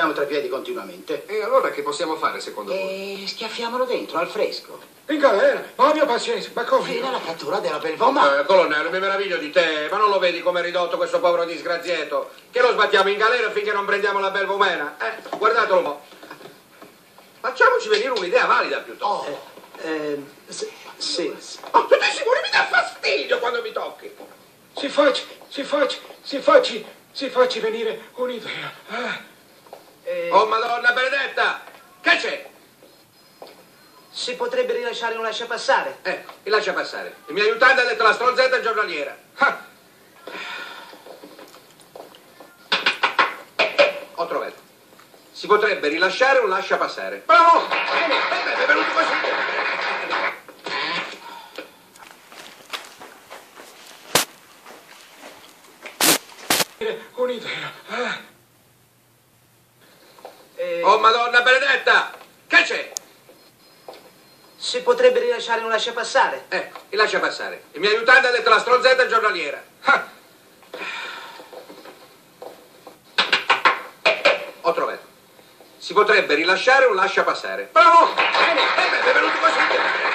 abbiamo tra i piedi continuamente. E allora che possiamo fare secondo voi? Schiaffiamolo dentro, al fresco. In galera? Ma abbia pazienza, ma come? Fino alla cattura della Belvoma. Colonnello, mi meraviglio di te, ma non lo vedi come è ridotto questo povero disgraziato? Che lo sbattiamo in galera finché non prendiamo la Belvomena? Guardatelo un po'. Facciamoci venire un'idea valida piuttosto. Sì. Oh, tutti sicuri mi dà fastidio quando mi tocchi. Si facci venire un'idea. Oh, Madonna benedetta! Che c'è? Si potrebbe rilasciare un lasciapassare. Ecco, mi lascia passare. Il mio aiutante ha detto la stronzetta giornaliera. Ho trovato. Si potrebbe rilasciare un lascia passare. Bravo! È venuto così. Un'idea. Oh, Madonna benedetta! Che c'è? Si potrebbe rilasciare un lasciapassare. Ecco, mi lascia passare. Il mio aiutante ha detto la stronzetta giornaliera. Ho trovato. Si potrebbe rilasciare un lascia passare. Bravo! È venuto così.